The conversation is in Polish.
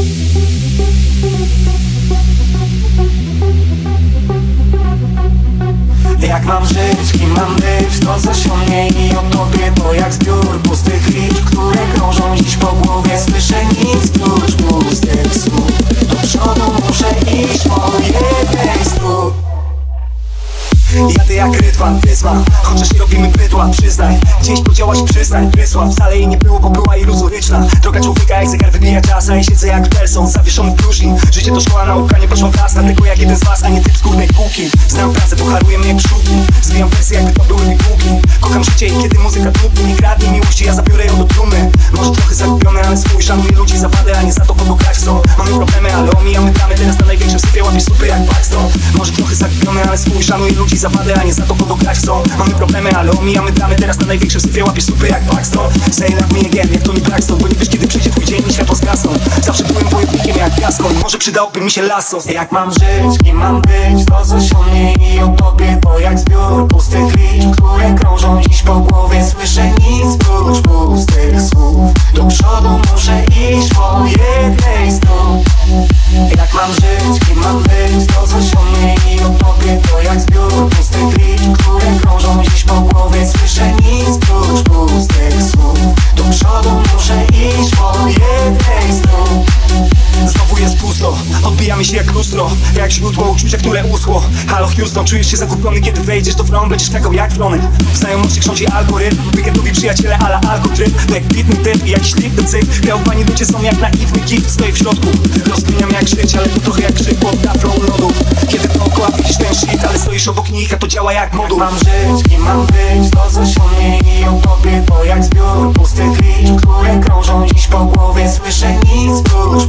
Jak mam żyć, kim mam być, to coś o mnie i o tobie. To jak zbiór pustych liczb, które krążą dziś po głowie. Słyszę nic prócz pustych słów. Do przodu muszę iść po jednej z dróg. Jadę jak Rydwan Pysma, chociaż nie robimy bydła, przyznaj. Gdzieś podziałaś przystań, prysła. Wcale jej nie było, bo była iluzoryczna. Droga człowieka jak zegar wybija czas, a ja siedzę jak Pelson, zawieszony w próżni. Życie to szkoła, nauka, nie proszą wraz, tylko jak jeden z was, a nie typ z górnej półki. Znam pracę, bo haruje mnie brzuki. Zwijam wersy, jakby to były bibułki. Kocham życie i kiedy muzyka tłupi. Nie kradnij miłości, ja zabiorę ją do trumny. Może trochę zagubiony, ale swój. Szanuję ludzi za wadę, a nie za to, kogo grać chcą. Mamy problemy, ale omijamy tamy. Teraz na największym sypie łapiesz supy jak Paxton. Może trochę zagubiony, ale swój. Szanuję ludzi za wadę, a nie za to, kogo grać chcą. Mamy problemy, ale omijamy tamy. Teraz na największym sypie łapiesz supy jak Paxton. Say love me again, jak to nie Blackstone. Bo nie wiesz, kiedy przyjdzie twój dzień i światło zgasną. Zawsze byłem wojownikiem jak Gascoń. Może przydałoby mi się lasso. Jak mam żyć, kim mam być, to coś o mnie i o tobie. To jak zbiór pustych liczb, które krążą dziś po głowie. Słyszę nic prócz pustych słów. Do przodu muszę iść po jednej z dróg. Jak mam żyć, kim mam być, to coś o mnie i o tobie. To jak zbiór pustych liczb, które krążą dziś po głowie. Słyszę nic prócz pustych słów. Do przodu muszę iść po jednej z dróg. Znowu jest pusto, odbijamy się jak lustro. Jak źródło uczucia, które uschło. Halo Houston, czujesz się zakupiony, kiedy wejdziesz do front. Będziesz czekał jak Fronek. W znajomości krząci algorytm. Weekendowi przyjaciele ala alkotryp. To jak bitny typ i jakiś lipny cyk. Kreowani ludzie są jak naiwny gift. Stoję w środku, rozkminiam jak żyć, ale to trochę jak krzyk pod taflą lodu. Kiedy dookoła widzisz ten shit, ale stoisz obok nich, a to działa jak moduł. Jak mam żyć, kim mam być, to coś o mnie i o tobie. To jak zbiór pustych liczb, które krążą dziś po głowie. Słyszę nic prócz